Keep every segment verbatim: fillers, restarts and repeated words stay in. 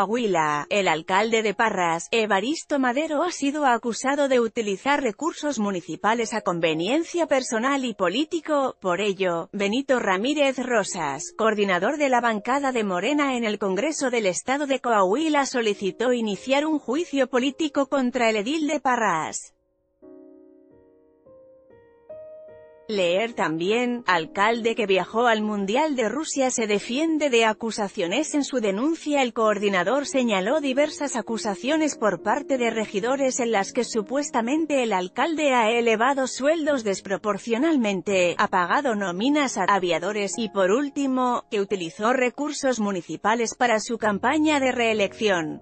Coahuila, el alcalde de Parras, Evaristo Madero, ha sido acusado de utilizar recursos municipales a conveniencia personal y político. Por ello, Benito Ramírez Rosas, coordinador de la bancada de Morena en el Congreso del Estado de Coahuila, solicitó iniciar un juicio político contra el edil de Parras. Leer también, alcalde que viajó al Mundial de Rusia se defiende de acusaciones. En su denuncia el coordinador señaló diversas acusaciones por parte de regidores en las que supuestamente el alcalde ha elevado sueldos desproporcionalmente, ha pagado nóminas a aviadores y, por último, que utilizó recursos municipales para su campaña de reelección.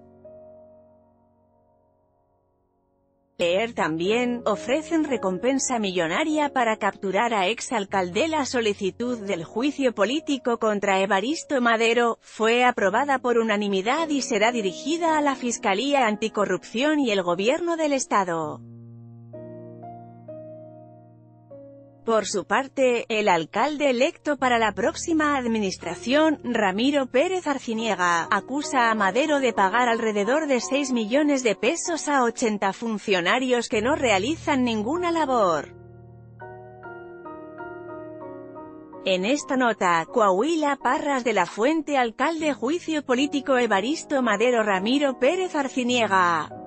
Leer también, ofrecen recompensa millonaria para capturar a exalcalde. La solicitud del juicio político contra Evaristo Madero fue aprobada por unanimidad y será dirigida a la Fiscalía Anticorrupción y el Gobierno del Estado. Por su parte, el alcalde electo para la próxima administración, Ramiro Pérez Arciniega, acusa a Madero de pagar alrededor de seis millones de pesos a ochenta funcionarios que no realizan ninguna labor. En esta nota, Coahuila, Parras de la Fuente, alcalde, juicio político Evaristo Madero. Ramiro Pérez Arciniega.